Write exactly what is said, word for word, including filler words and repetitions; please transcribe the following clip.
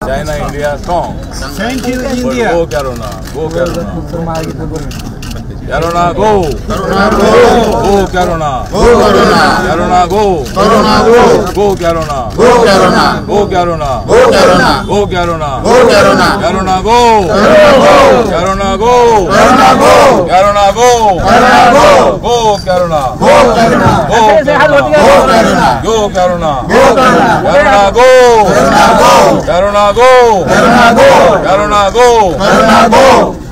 China, India, strong. Thank you, But India. go Karuna, go Karuna. Karuna, go. Karuna, go. Go Karuna. Go Karuna. Karuna, go. Karuna, go. Go Karuna. Go Karuna. Go Karuna. Go Karuna. Go Karuna. Go Karuna. Karuna, go. Karuna, Karuna, go. go. Karuna, go. Karuna, go. Karuna, go. Go Karuna. Go Karuna. Go Karuna. Go Karuna. Go Karuna. Go Karuna. Karuna, go. Karuna, go. Karuna, go. Karuna, go. Karuna, go. Karuna, go.